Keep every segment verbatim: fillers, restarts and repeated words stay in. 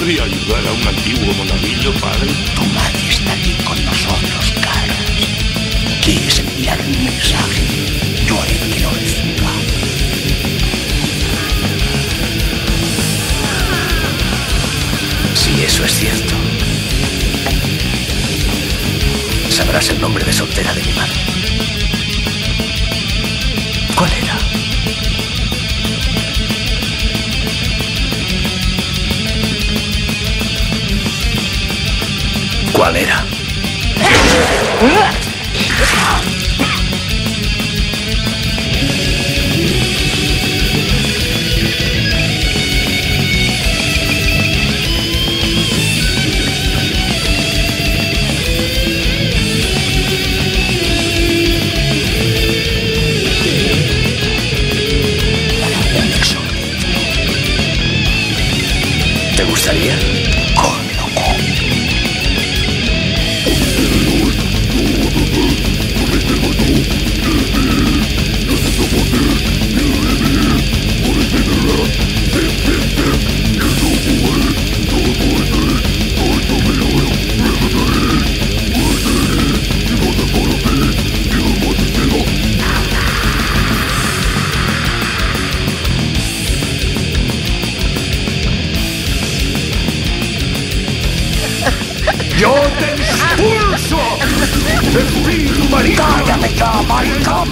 ¿Podría ayudar a un antiguo monaguillo, padre? Tu madre está aquí con nosotros, Caras. ¿Quieres enviar un mensaje? Yo haré que lo reciba. Si eso es cierto, sabrás el nombre de soltera de mi madre. ¿Cuál era? ¿Cuál era? ¿Te gustaría? ¡Yo te expulso! ¡Espíritu maligno! ¡Cállame ya, maricón!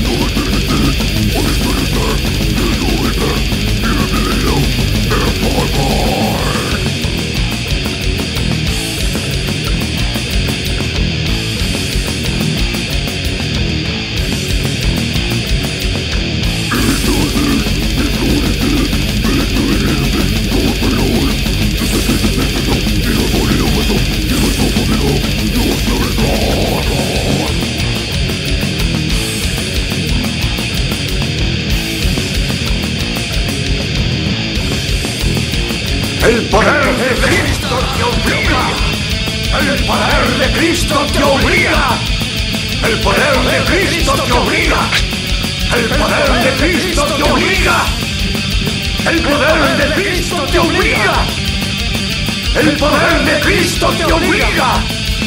¡El poder de Cristo te obliga! ¡El poder de Cristo te obliga! ¡El poder de Cristo te obliga! ¡El poder de Cristo te obliga! ¡El poder de Cristo te obliga! ¡El poder de Cristo te obliga!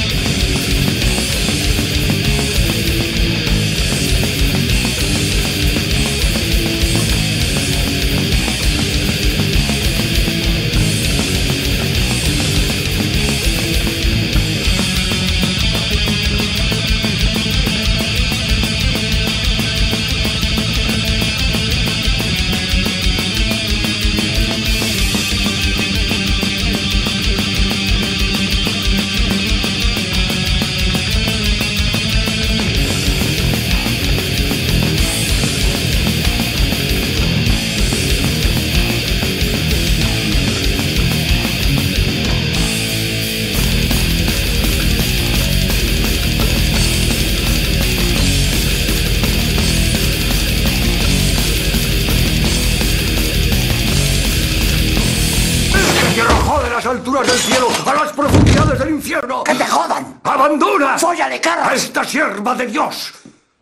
¡De las alturas del cielo a las profundidades del infierno! ¡Que te jodan! ¡Abandona! ¡Fóllale, Caras! ¡A esta sierva de Dios!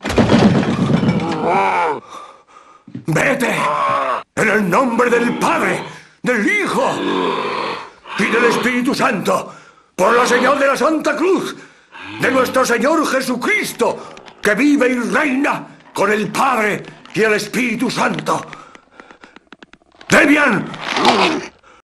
¡Vete! En el nombre del Padre, del Hijo y del Espíritu Santo, por la señal de la Santa Cruz de nuestro Señor Jesucristo, que vive y reina con el Padre y el Espíritu Santo. ¡Debian!